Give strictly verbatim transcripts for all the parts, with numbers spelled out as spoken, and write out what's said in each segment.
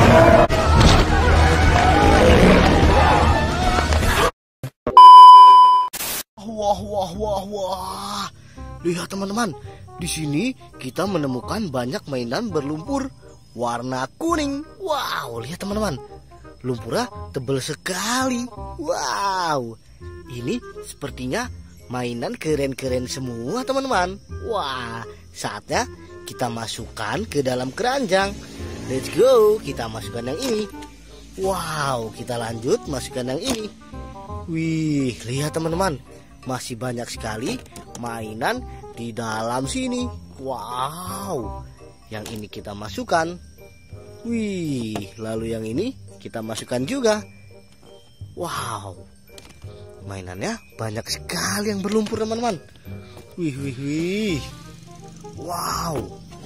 Wah, wah, wah, wah. Lihat teman-teman, di sini kita menemukan banyak mainan berlumpur warna kuning. Wow, lihat teman-teman, lumpurnya tebal sekali. Wow, ini sepertinya mainan keren-keren semua teman-teman. Wah, saatnya kita masukkan ke dalam keranjang. Let's go, kita masukkan yang ini. Wow, kita lanjut masukkan yang ini. Wih, lihat teman-teman, masih banyak sekali mainan di dalam sini. Wow, yang ini kita masukkan. Wih, lalu yang ini kita masukkan juga. Wow, mainannya banyak sekali yang berlumpur teman-teman. Wih, wih, wih. Wow.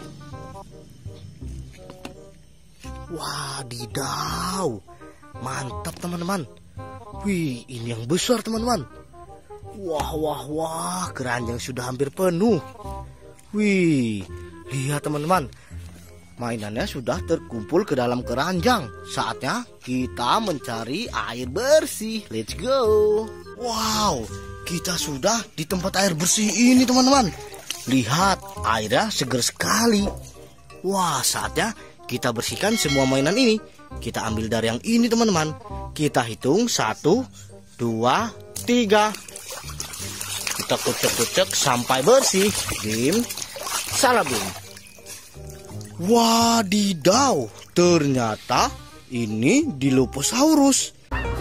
Wadidaw, mantap teman-teman. Wih, ini yang besar teman-teman. Wah, wah, wah, keranjang sudah hampir penuh. Wih, lihat teman-teman, mainannya sudah terkumpul ke dalam keranjang. Saatnya kita mencari air bersih. Let's go. Wow, kita sudah di tempat air bersih ini teman-teman. Lihat, airnya segar sekali. Wah, saatnya kita bersihkan semua mainan ini. Kita ambil dari yang ini teman-teman. Kita hitung satu, dua, tiga. Kita kucek-kucek sampai bersih. Bim, salabim. Wadidaw, ternyata ini Dilophosaurus.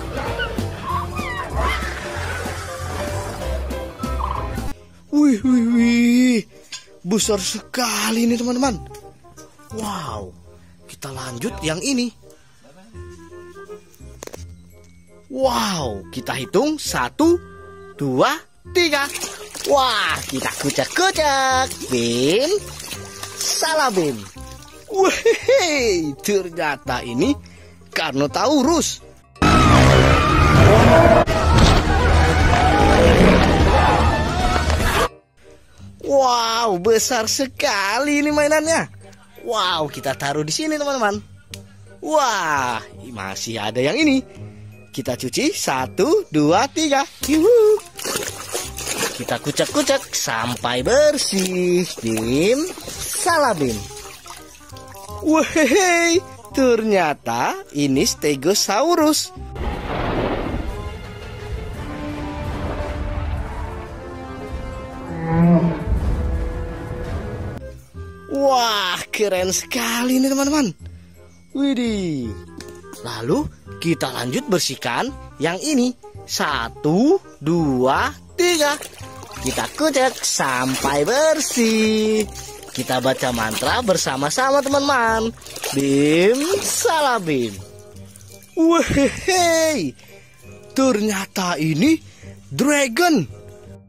Wih, wih, wih, besar sekali ini teman-teman. Wow, kita lanjut yang ini. Wow, kita hitung satu, dua, tiga. Wah, kita kucek-kucek. Bim, salabim. Wih, ternyata ini Carnotaurus. Wow, besar sekali ini mainannya. Wow, kita taruh di sini teman-teman. Wah, masih ada yang ini. Kita cuci satu, dua, tiga. Yuhu. Kita kucek-kucek sampai bersih. Bim, salabim. Wih, ternyata ini Stegosaurus. Wah, keren sekali nih teman-teman. Widih. Lalu kita lanjut bersihkan yang ini. Satu, dua, tiga. Kita kucek sampai bersih. Kita baca mantra bersama-sama teman-teman. Bim, salabim. Wih, ternyata ini dragon.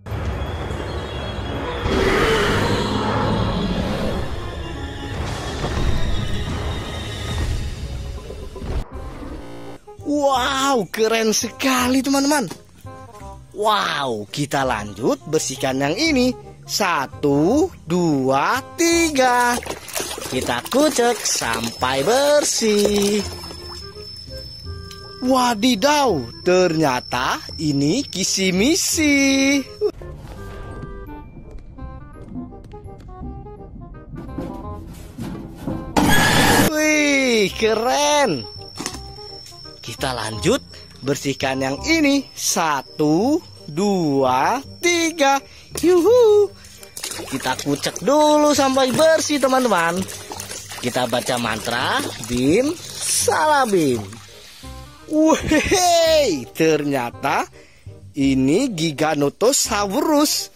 Wow, keren sekali teman-teman. Wow, kita lanjut bersihkan yang ini. Satu, dua, tiga. Kita kucek sampai bersih. Wadidaw, ternyata ini kisi-misi. Wih, keren. Kita lanjut bersihkan yang ini. Satu, dua, tiga. Yuhu. Kita kucek dulu sampai bersih teman-teman. Kita baca mantra. Bim, salabim. Wih, ternyata ini Giganotosaurus.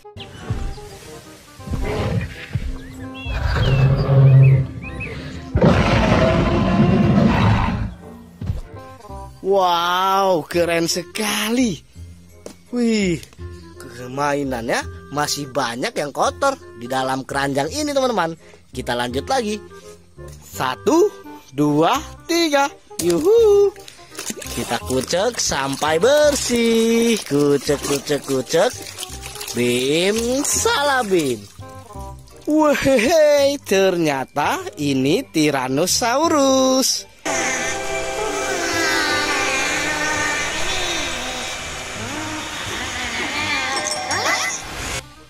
Wow, keren sekali. Wih, mainannya masih banyak yang kotor di dalam keranjang ini teman-teman. Kita lanjut lagi. Satu, dua, tiga. Yuhu. Kita kucek sampai bersih. Kucek, kucek, kucek. Bim, salabim. Wih, ternyata ini Tyrannosaurus.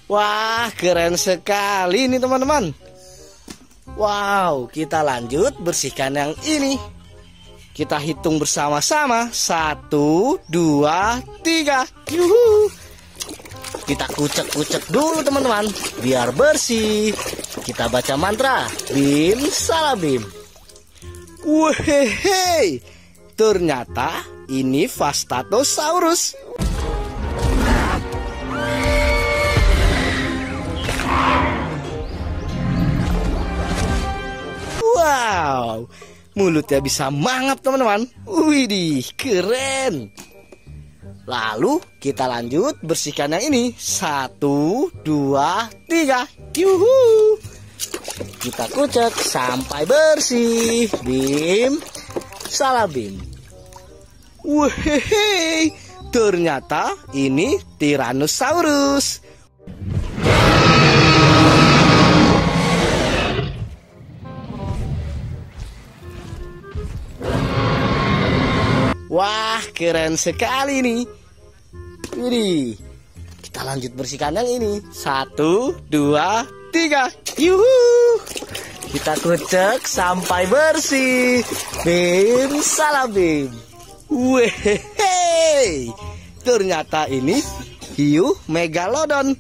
Wah, keren sekali ini teman-teman. Wow, kita lanjut bersihkan yang ini. Kita hitung bersama-sama. Satu, dua, tiga. Yuhu. Kita kucek-kucek dulu teman-teman, biar bersih. Kita baca mantra, Bim Salabim. Wehehe, ternyata ini Vastatosaurus. Wow, mulutnya bisa mangap teman-teman. Widih, keren. Lalu kita lanjut bersihkan yang ini. Satu, dua, tiga. Yuhu. Kita kucek sampai bersih. Bim Salabim. Wehehe, ternyata ini Tyrannosaurus. Wah, keren sekali nih. Widih. Kita lanjut bersihkan yang ini. Satu, dua, tiga. Yuhu. Kita kucek sampai bersih. Bim Salabim. Wehehe. Ternyata ini hiu megalodon.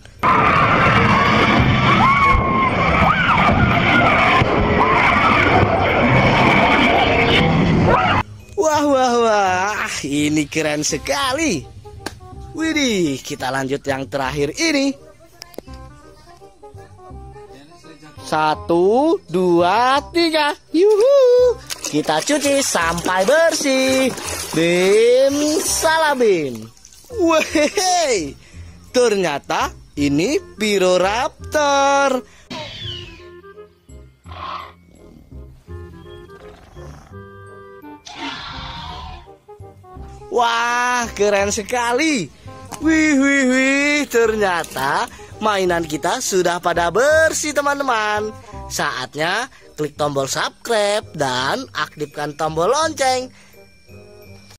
Wah, wah, wah, ini keren sekali. Widih, kita lanjut yang terakhir ini. Satu, dua, tiga. Yuhu. Kita cuci sampai bersih. Bim Salabim. Wehehe. Ternyata ini Piroraptor. Wah, keren sekali. Wih, wih, wih. Ternyata mainan kita sudah pada bersih teman-teman. Saatnya klik tombol subscribe dan aktifkan tombol lonceng